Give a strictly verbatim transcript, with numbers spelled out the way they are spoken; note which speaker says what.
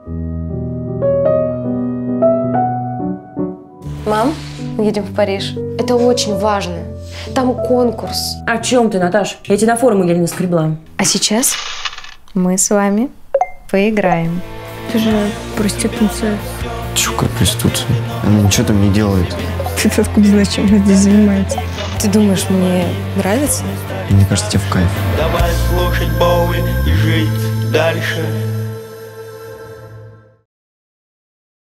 Speaker 1: Мам, мы едем в Париж. Это очень важно. Там конкурс.
Speaker 2: О чем ты, Наташ? Я тебе на форум еле наскребла.
Speaker 1: А сейчас мы с вами поиграем.
Speaker 3: Ты же проституция.
Speaker 4: Чё, как проституция? Она ничего там не делает.
Speaker 3: Ты откуда знаешь, чем она здесь занимается?
Speaker 1: Ты думаешь, мне нравится?
Speaker 4: Мне кажется, тебе в кайф.
Speaker 5: Давай слушать Боуи и жить дальше.